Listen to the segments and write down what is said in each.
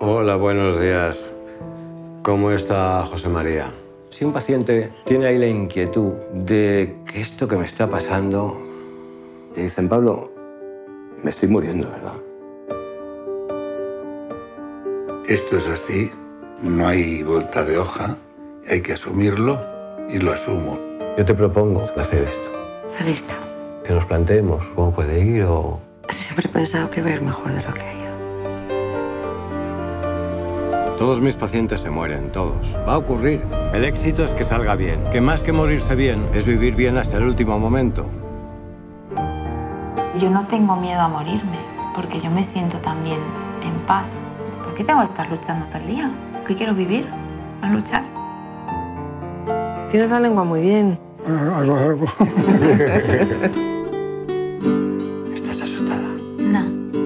Hola, buenos días. ¿Cómo está José María? Si un paciente tiene ahí la inquietud de que esto que me está pasando, te dicen, Pablo, me estoy muriendo, ¿verdad? Esto es así, no hay vuelta de hoja, hay que asumirlo y lo asumo. Yo te propongo hacer esto. Lista. Que nos planteemos cómo puede ir o... Siempre he pensado que voy a ir mejor de lo que ha ido. Todos mis pacientes se mueren, todos. Va a ocurrir. El éxito es que salga bien. Que más que morirse bien, es vivir bien hasta el último momento. Yo no tengo miedo a morirme, porque yo me siento también en paz. ¿Por qué tengo que estar luchando todo el día? ¿Qué quiero vivir? ¿No luchar? Tienes la lengua muy bien. Algo. ¿Estás asustada? No.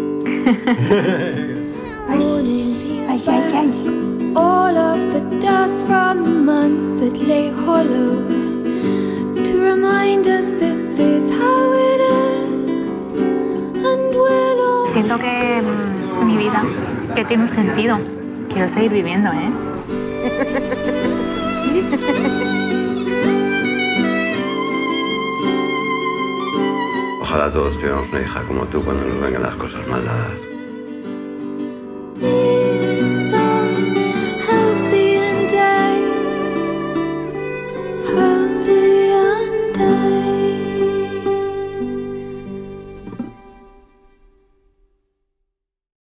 Ay, ay, ay. All of the dust from the months that lay hollow to remind us this is how it is and will always. Siento que mi vida que tiene un sentido. Quiero seguir viviendo, ¿eh? Ojalá todos tuviéramos una hija como tú cuando nos vengan las cosas mal dadas.